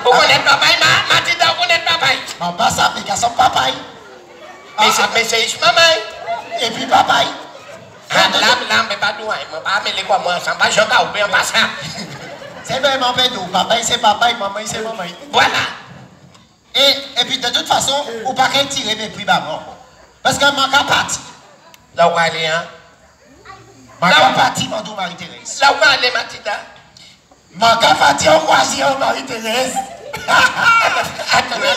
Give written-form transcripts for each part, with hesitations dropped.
Vous connaissez papa, Mathilda, vous connaissez papa. On passe à son papa. Mais c'est maman. Et puis papa. Là, mais pas tout, je ne pas mêler quoi, moi, ça va, je vais oublier en passant. C'est vraiment pédou. Papa, c'est papa, maman, c'est maman. Voilà. Et puis de toute façon, vous ne pouvez pas tirer mes prix maman. Parce que je manque à partir. Là où aller, hein? Je manque à partir, mon Marie-Thérèse. Là où aller, Mathilda? Je manque à partir en croisière, Marie-Thérèse. Attends.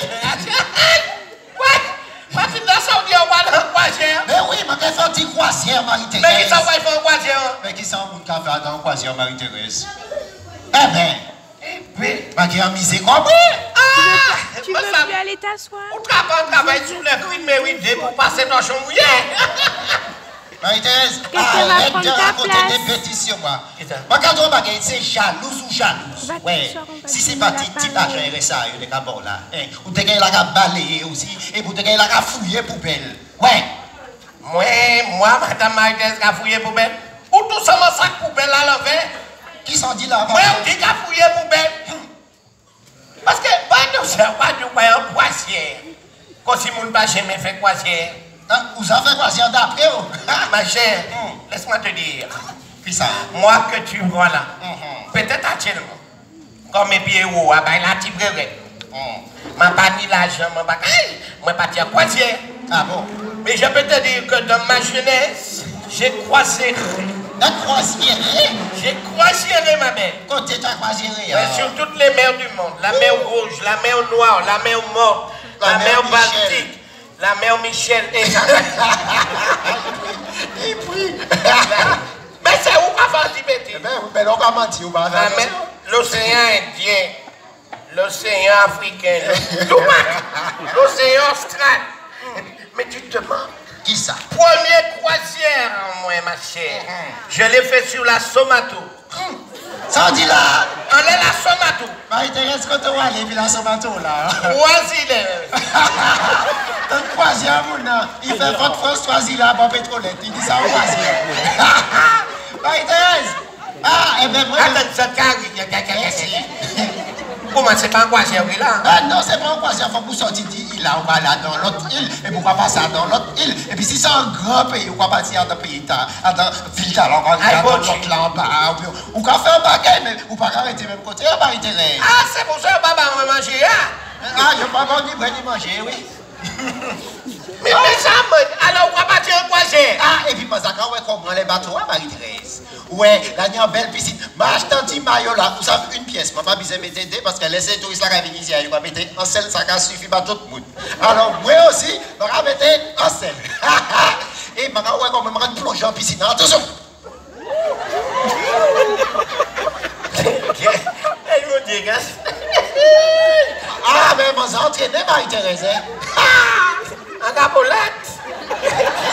Mathilda, ça veut dire qu'on va en croisière? Mais oui, je vais sortir croisière, Marie-Thérèse. Mais qui ça va faire en croisière? Mais qui ça va faire dans croisière, Marie-Thérèse? Eh bien, je vais miser comme Tu veux plus aller t'asseoir? On travaille sur le crime mérité pour passer dans son mouillé. Marie-Thérèse, arrête de raconter des bêtises sur moi. Moi, quand on va c'est jalouse ou jalouse. Ouais. Si c'est pas type d'argent RSA, il y a des bon là. Ou t'es la balayer aussi, et vous t'es la fouiller poubelle. Ouais. Moi, madame Marie-Thérèse, qui a fouillé poubelle. Ou tout ça, mon sac poubelle à l'envers. Qui s'en dit là? Moi, qui a fouillé poubelle. Parce que, pas de ça, pas de quoi, un croisière. Quand si mon pas jamais fait croisière. Vous avez fait croisière d'après? Ma chère, laisse-moi te dire. Puis ça? Moi que tu vois là, peut-être actuellement, comme mes pieds hauts, la petite brève. Ma pas ni l'argent, ma pas dire croisière. Ah bon? Mais je peux te dire que dans ma jeunesse, j'ai croisé. La croisière? J'ai croisé ma mère. Quand tu as croisière? Sur toutes les mers du monde. La mer Rouge, la mer Noire, la mer Morte, la mer Baltique, la mer Michel et ça. Et puis? Mais c'est où avant d'y mettre? Mais on va mentir, on va mentir. L'océan Indien, l'océan africain, l'océan austral. Mais tu te demandes. Qui ça? Première croisière, moi, ma chère. Je l'ai fait sur la Somato. Ça dit là? On est la Somato. Marie-Thérèse, quand on va aller, puis la Somato là. Croisière. Donc, croisière, il fait votre France, choisit là, bon pétrolette. Il dit ça au croisière. Marie-Thérèse! Ah, eh bien, moi. Attends, ça carré, il y a quelqu'un ici. Comment c'est pas un croisière, là? Ah non, c'est pas un croisière, il faut que vous sortiez d'île là, on va là dans l'autre île, et pourquoi pas ça dans l'autre île. Et puis si c'est un grand pays, on va partir dans le pays, dans ville talent, dans l'autre là en bas, ou qu'on fait un bagage, mais ou pas arrêter même côté, Marie-Thérèse. Ah, c'est pour ça que papa va manger, hein? Ah, il n'y a pas bon ni manger, oui. Mais ça, alors on va partir en croisière. Ah, et puis, moi, ça, quand on comprend les bateaux, Marie-Thérèse. Ouais, là, il y a une belle piscine. Marche dans petit maillot là, vous savez, une pièce. Maman, vous avez mettre parce que les touristes là, qui viennent ici, ils vont mettre en selle, ça suffit pas tout le monde. Alors, moi aussi, je vais mettre en selle. Et maintenant, ouais, quand on me plonger en piscine, attention. Elle me dit, ah, mais moi, j'ai entraîné Marie-Thérèse. En capolette.